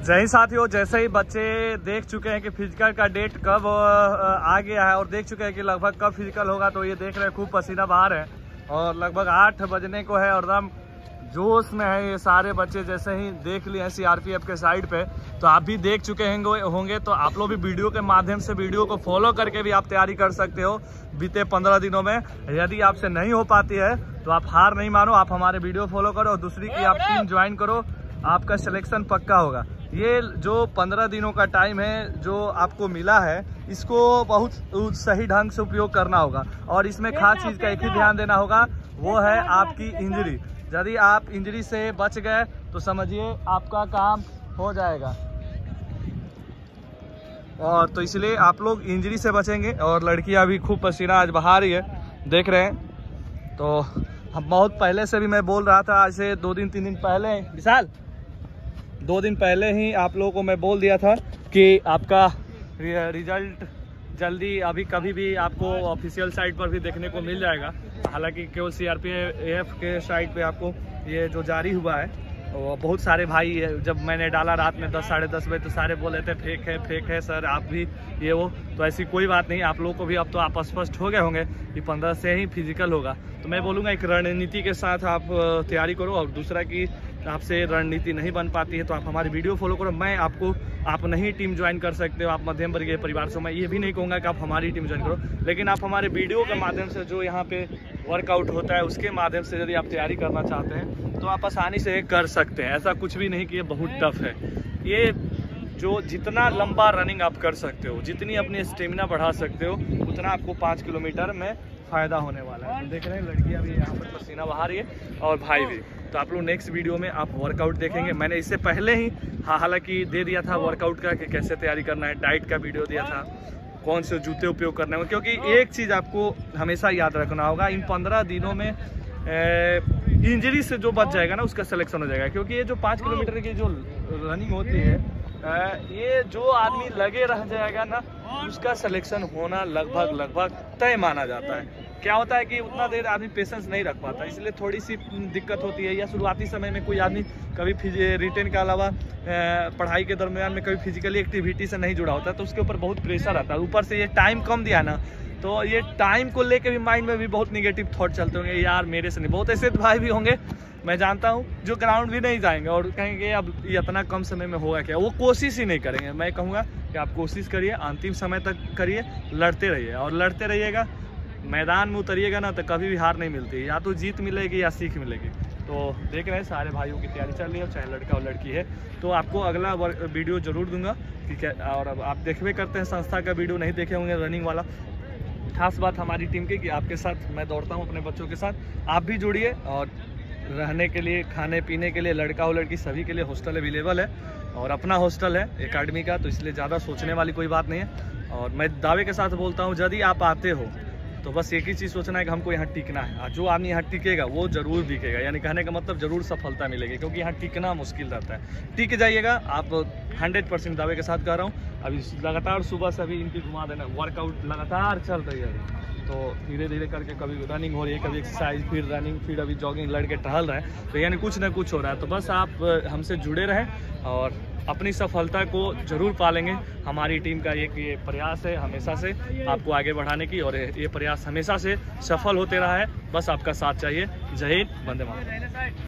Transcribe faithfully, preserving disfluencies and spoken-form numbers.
जय हिंद साथियों, जैसे ही बच्चे देख चुके हैं कि फिजिकल का डेट कब आ गया है और देख चुके हैं कि लगभग कब फिजिकल होगा, तो ये देख रहे हैं खूब पसीना बाहर है और लगभग आठ बजने को है और एकदम जोश में है ये सारे बच्चे। जैसे ही देख लिए हैं सीआरपीएफ के साइड पे, तो आप भी देख चुके होंगे, तो आप लोग भी वीडियो के माध्यम से वीडियो को फॉलो करके भी आप तैयारी कर सकते हो बीते पंद्रह दिनों में। यदि आपसे नहीं हो पाती है तो आप हार नहीं मानो, आप हमारे वीडियो फॉलो करो और दूसरी की आप टीम ज्वाइन करो, आपका सिलेक्शन पक्का होगा। ये जो पंद्रह दिनों का टाइम है जो आपको मिला है, इसको बहुत सही ढंग से उपयोग करना होगा और इसमें खास चीज़ का एक ही ध्यान देना होगा, वो है आपकी इंजरी। यदि आप इंजरी से बच गए तो समझिए आपका काम हो जाएगा, और तो इसलिए आप लोग इंजरी से बचेंगे। और लड़कियां भी खूब पसीना आज बहा रही है, देख रहे हैं। तो हम बहुत पहले से भी मैं बोल रहा था, आज से दो दिन तीन दिन पहले, विशाल दो दिन पहले ही आप लोगों को मैं बोल दिया था कि आपका रिजल्ट जल्दी अभी कभी भी आपको ऑफिशियल साइट पर भी देखने को मिल जाएगा। हालांकि केवल सीआरपीएफ के साइट पे आपको ये जो जारी हुआ है, और बहुत सारे भाई जब मैंने डाला रात में दस साढ़े दस बजे तो सारे बोल रहे थे फेक है फेक है सर, आप भी ये वो। तो ऐसी कोई बात नहीं, आप लोगों को भी अब तो आप स्पष्ट हो गए होंगे कि पंद्रह से ही फिजिकल होगा। तो मैं बोलूँगा एक रणनीति के साथ आप तैयारी करो, और दूसरा कि आपसे रणनीति नहीं बन पाती है तो आप हमारी वीडियो फॉलो करो। मैं आपको आप नहीं टीम ज्वाइन कर सकते हो, आप मध्यम वर्गीय परिवार से, मैं ये भी नहीं कहूँगा कि आप हमारी टीम ज्वाइन करो, लेकिन आप हमारे वीडियो के माध्यम से जो यहाँ पे वर्कआउट होता है उसके माध्यम से यदि आप तैयारी करना चाहते हैं तो आप आसानी से कर सकते हैं। ऐसा कुछ भी नहीं कि ये बहुत टफ है। ये जो जितना लंबा रनिंग आप कर सकते हो, जितनी अपनी स्टेमिना बढ़ा सकते हो, उतना आपको पाँच किलोमीटर में फ़ायदा होने वाला है। तो देख रहे हैं लड़कियाँ भी यहाँ पर पसीना बहा रही है और भाई भी। तो आप लोग नेक्स्ट वीडियो में आप वर्कआउट देखेंगे। मैंने इससे पहले ही हाँ हालांकि दे दिया था वर्कआउट का कि कैसे तैयारी करना है, डाइट का वीडियो दिया था, कौन से जूते उपयोग करने में। क्योंकि एक चीज़ आपको हमेशा याद रखना होगा, इन पंद्रह दिनों में इंजरी से जो बच जाएगा ना उसका सिलेक्शन हो जाएगा। क्योंकि ये जो पाँच किलोमीटर की जो रनिंग होती है, ये जो आदमी लगे रह जाएगा ना उसका सिलेक्शन होना लगभग लगभग तय माना जाता है। क्या होता है कि उतना देर आदमी पेशेंस नहीं रख पाता, इसलिए थोड़ी सी दिक्कत होती है। या शुरुआती समय में कोई आदमी कभी रिटेन के अलावा पढ़ाई के दरमियान में कभी फिजिकली एक्टिविटी से नहीं जुड़ा होता, तो उसके ऊपर बहुत प्रेशर आता है। ऊपर से ये टाइम कम दिया ना, तो ये टाइम को लेके भी माइंड में भी बहुत निगेटिव थॉट चलते होंगे, यार मेरे से नहीं। बहुत ऐसे भाई भी होंगे मैं जानता हूँ जो ग्राउंड भी नहीं जाएंगे और कहेंगे अब ये इतना कम समय में होगा क्या, वो कोशिश ही नहीं करेंगे। मैं कहूँगा कि आप कोशिश करिए, अंतिम समय तक करिए, लड़ते रहिए और लड़ते रहिएगा। मैदान में उतरिएगा ना तो कभी भी हार नहीं मिलती, या तो जीत मिलेगी या सीख मिलेगी। तो देख रहे हैं सारे भाइयों की तैयारी चल रही है, चाहे लड़का और लड़की है। तो आपको अगला वीडियो जरूर दूंगा, ठीक है। और अब आप देखबे करते हैं संस्था का वीडियो, नहीं देखे होंगे रनिंग वाला। खास बात हमारी टीम की कि आपके साथ मैं दौड़ता हूँ अपने बच्चों के साथ, आप भी जुड़िए। और रहने के लिए, खाने पीने के लिए, लड़का और लड़की सभी के लिए हॉस्टल अवेलेबल है और अपना हॉस्टल है एकेडमी का, तो इसलिए ज़्यादा सोचने वाली कोई बात नहीं है। और मैं दावे के साथ बोलता हूँ, यदि आप आते हो तो बस एक ही चीज़ सोचना है कि हमको यहाँ टिकना है। जो आदमी यहाँ टिकेगा वो जरूर दिखेगा, यानी कहने का मतलब जरूर सफलता मिलेगी, क्योंकि यहाँ टिकना मुश्किल रहता है। टिक जाइएगा आप, हंड्रेड परसेंट दावे के साथ कह रहा हूँ। अभी लगातार सुबह से अभी इनकी घुमा देना, वर्कआउट लगातार चल रही है अभी। तो धीरे धीरे करके कभी रनिंग हो रही है, कभी एक्सरसाइज, फिर रनिंग, फिर अभी जॉगिंग, लड़के टहल रहे हैं। तो यानी कुछ ना कुछ हो रहा है। तो बस आप हमसे जुड़े रहें और अपनी सफलता को जरूर पालेंगे। हमारी टीम का एक ये प्रयास है हमेशा से आपको आगे बढ़ाने की, और ये प्रयास हमेशा से सफल होते रहा है। बस आपका साथ चाहिए। जय हिंद, वंदे मातरम।